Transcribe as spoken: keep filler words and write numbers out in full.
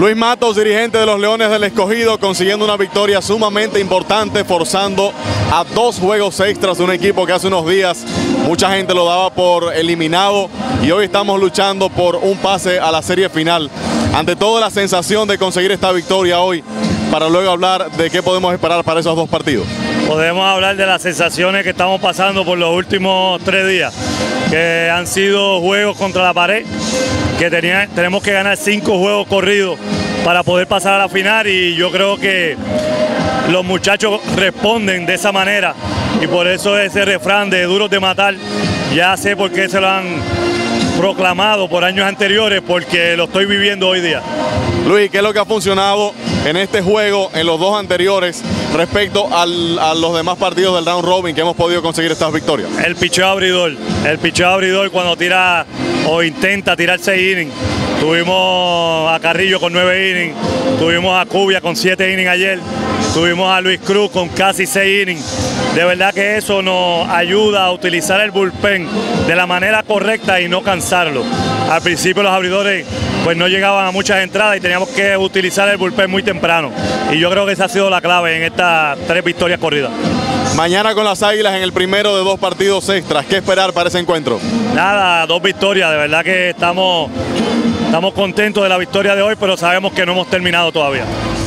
Luis Matos, dirigente de los Leones del Escogido, consiguiendo una victoria sumamente importante, forzando a dos juegos extras de un equipo que hace unos días mucha gente lo daba por eliminado y hoy estamos luchando por un pase a la serie final. Ante todo, la sensación de conseguir esta victoria hoy, para luego hablar de qué podemos esperar para esos dos partidos. Podemos hablar de las sensaciones que estamos pasando por los últimos tres días, que han sido juegos contra la pared, que tenía, tenemos que ganar cinco juegos corridos para poder pasar a la final, y yo creo que los muchachos responden de esa manera, y por eso ese refrán de duros de matar, ya sé por qué se lo han proclamado por años anteriores, porque lo estoy viviendo hoy día. Luis, ¿qué es lo que ha funcionado en este juego, en los dos anteriores, respecto al, a los demás partidos del round robin que hemos podido conseguir estas victorias? El picheo abridor, el picheo abridor cuando tira o intenta tirar seis innings. Tuvimos a Carrillo con nueve innings, tuvimos a Cubia con siete innings ayer, tuvimos a Luis Cruz con casi seis innings. De verdad que eso nos ayuda a utilizar el bullpen de la manera correcta y no cansarlo. Al principio los abridores pues no llegaban a muchas entradas y teníamos que utilizar el bullpen muy temprano. Y yo creo que esa ha sido la clave en estas tres victorias corridas. Mañana con las Águilas en el primero de dos partidos extras, ¿qué esperar para ese encuentro? Nada, dos victorias, de verdad que estamos, estamos contentos de la victoria de hoy, pero sabemos que no hemos terminado todavía.